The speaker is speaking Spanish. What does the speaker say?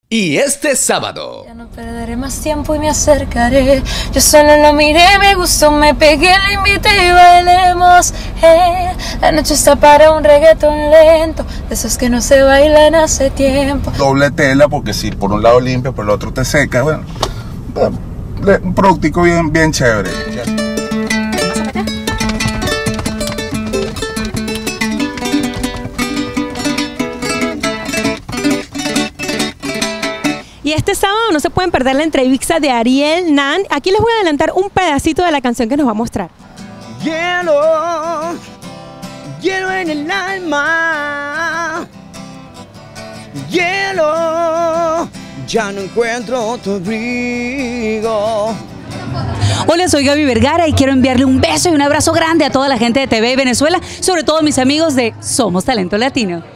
Y este sábado, ya no perderé más tiempo y me acercaré. Yo solo lo miré, me gustó, me pegué, le invité y bailemos. La noche está para un reggaetón lento, de esos que no se bailan hace tiempo. Doble tela, porque si por un lado limpia, por el otro te seca. Bueno, un productico bien chévere. Y este sábado no se pueden perder la entrevista de Ariel Nan. Aquí les voy a adelantar un pedacito de la canción que nos va a mostrar. Hielo, hielo en el alma. Hielo, ya no encuentro tu abrigo. Hola, soy Gaby Vergara y quiero enviarle un beso y un abrazo grande a toda la gente de TV Venezuela, sobre todo a mis amigos de Somos Talento Latino.